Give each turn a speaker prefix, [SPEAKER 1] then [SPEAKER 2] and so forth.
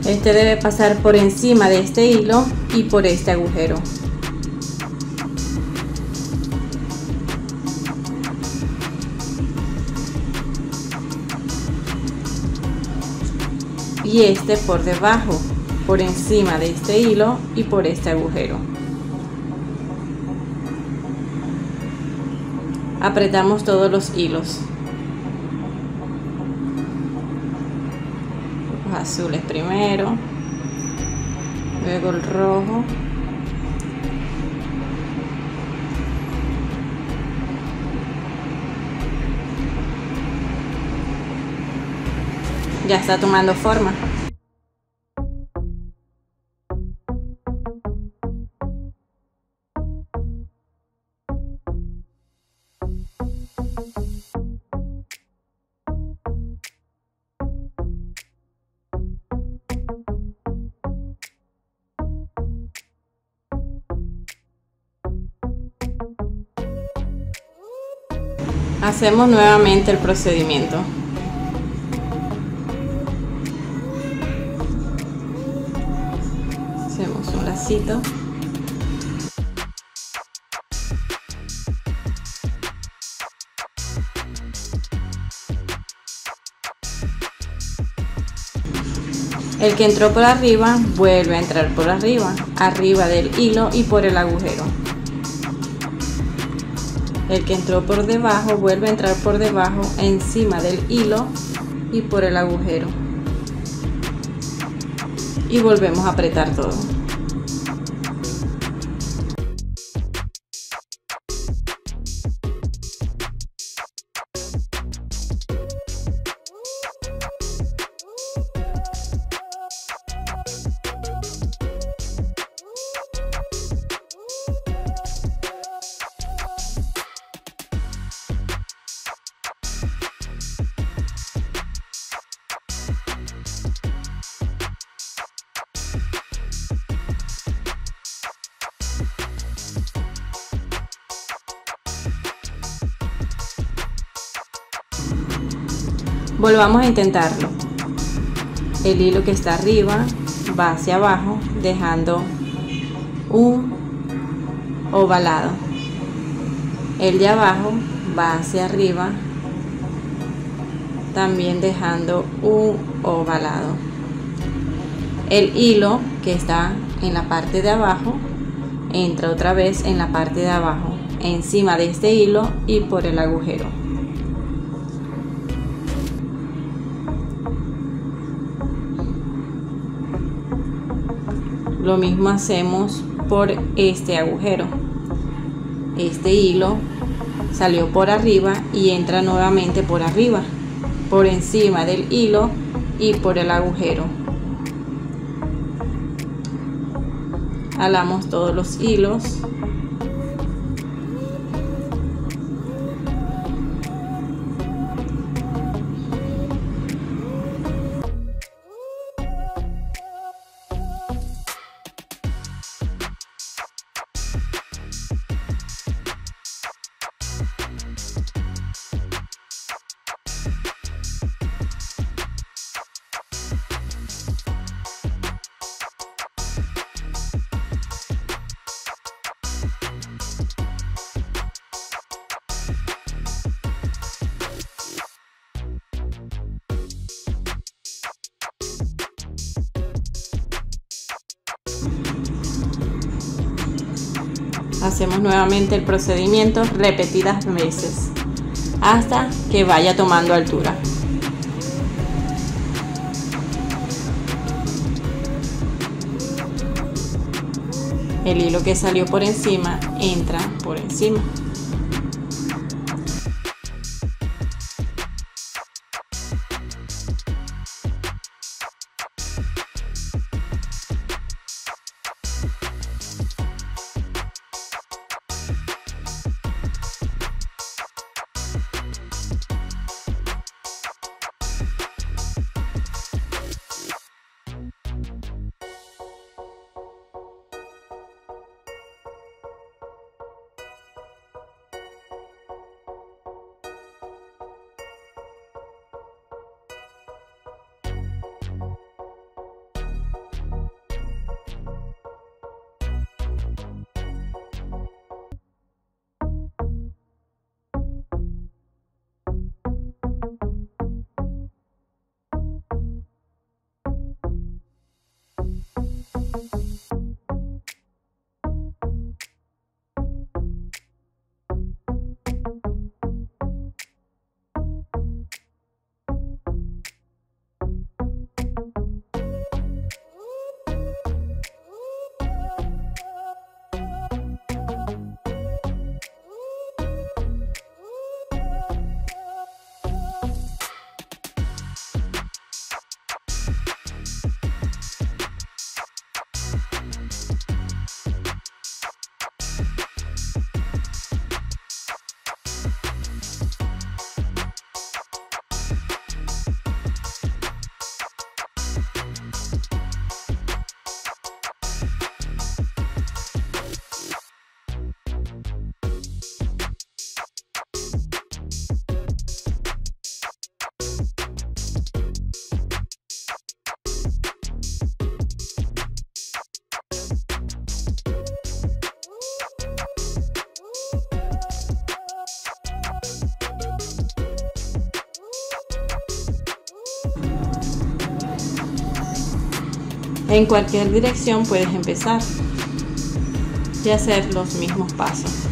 [SPEAKER 1] Este debe pasar por encima de este hilo y por este agujero. Y este por debajo, por encima de este hilo y por este agujero. Apretamos todos los hilos. Los azules primero, luego el rojo, ya está tomando forma. Hacemos nuevamente el procedimiento. Hacemos un lacito. El que entró por arriba vuelve a entrar por arriba, arriba del hilo y por el agujero. El que entró por debajo vuelve a entrar por debajo, encima del hilo y por el agujero. Y volvemos a apretar todo. Volvamos a intentarlo. El hilo que está arriba va hacia abajo, dejando un ovalado. El de abajo va hacia arriba, también dejando un ovalado. El hilo que está en la parte de abajo entra otra vez en la parte de abajo, encima de este hilo y por el agujero. Lo mismo hacemos por este agujero. Este hilo salió por arriba y entra nuevamente por arriba, por encima del hilo y por el agujero. Jalamos todos los hilos. Hacemos nuevamente el procedimiento repetidas veces hasta que vaya tomando altura. El hilo que salió por encima entra por encima. En cualquier dirección puedes empezar y hacer los mismos pasos.